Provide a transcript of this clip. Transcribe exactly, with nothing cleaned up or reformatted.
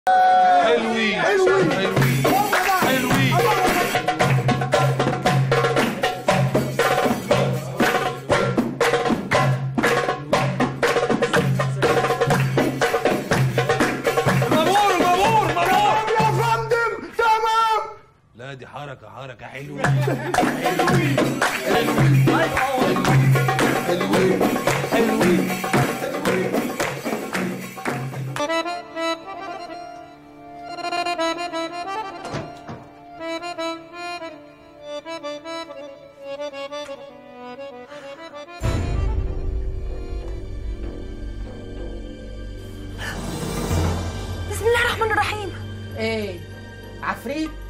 حلوين حلوين حلوين حلوين. مامور مامور مامور يا فندم. تمام. لا دي حركة حركة حلوين حلوين حلوين حلوين حلوين. بسم الله الرحمن الرحيم. ايه عفريت؟